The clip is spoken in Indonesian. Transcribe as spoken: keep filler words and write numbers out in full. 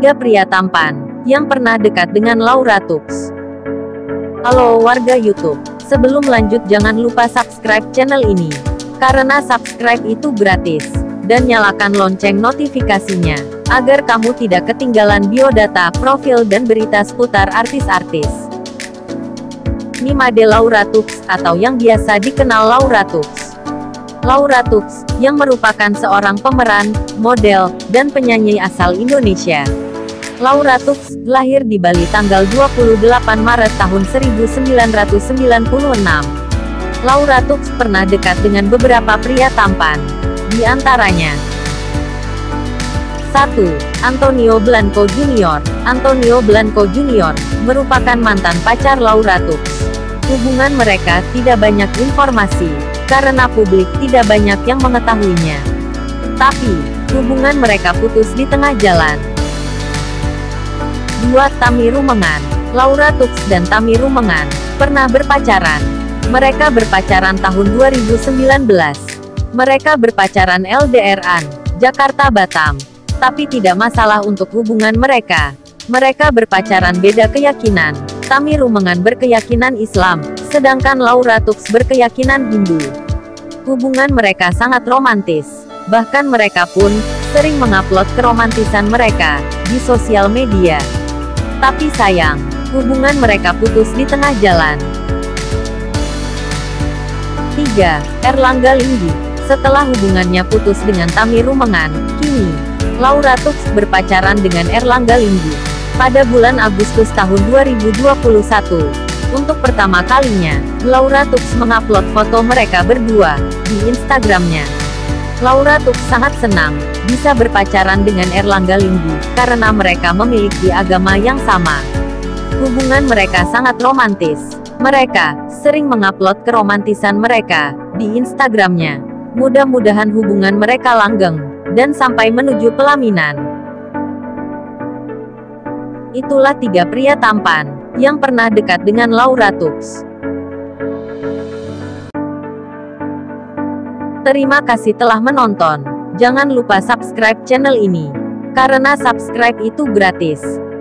Tiga pria tampan yang pernah dekat dengan Laura Tux. Halo warga YouTube, sebelum lanjut jangan lupa subscribe channel ini, karena subscribe itu gratis, dan nyalakan lonceng notifikasinya, agar kamu tidak ketinggalan biodata, profil dan berita seputar artis-artis. Nimade Laura Tux, atau yang biasa dikenal Laura Tux. Laura Tux, yang merupakan seorang pemeran, model, dan penyanyi asal Indonesia. Laura Tux, lahir di Bali tanggal dua puluh delapan Maret tahun seribu sembilan ratus sembilan puluh enam. Laura Tux pernah dekat dengan beberapa pria tampan. Di antaranya: satu. Antonio Blanco Junior Antonio Blanco Junior merupakan mantan pacar Laura Tux. Hubungan mereka tidak banyak informasi, karena publik tidak banyak yang mengetahuinya. Tapi, hubungan mereka putus di tengah jalan. Dua. Tami Rumengan. Laura Tux dan Tami Rumengan pernah berpacaran. Mereka berpacaran tahun dua ribu sembilan belas. Mereka berpacaran L D R-an, Jakarta Batam. Tapi tidak masalah untuk hubungan mereka. Mereka berpacaran beda keyakinan. Tami Rumengan berkeyakinan Islam, sedangkan Laura Tux berkeyakinan Hindu. Hubungan mereka sangat romantis. Bahkan mereka pun sering mengupload keromantisan mereka di sosial media. Tapi sayang, hubungan mereka putus di tengah jalan. Tiga. Erlangga Linggi. Setelah hubungannya putus dengan Tami Rumengan, kini Laura Tux berpacaran dengan Erlangga Linggi. Pada bulan Agustus tahun dua ribu dua puluh satu, untuk pertama kalinya, Laura Tux mengupload foto mereka berdua di Instagramnya. Laura Tux sangat senang bisa berpacaran dengan Erlangga Linggi, karena mereka memiliki agama yang sama. Hubungan mereka sangat romantis. Mereka sering mengupload keromantisan mereka di Instagramnya. Mudah-mudahan hubungan mereka langgeng dan sampai menuju pelaminan. Itulah tiga pria tampan yang pernah dekat dengan Laura Tux. Terima kasih telah menonton. Jangan lupa subscribe channel ini, karena subscribe itu gratis.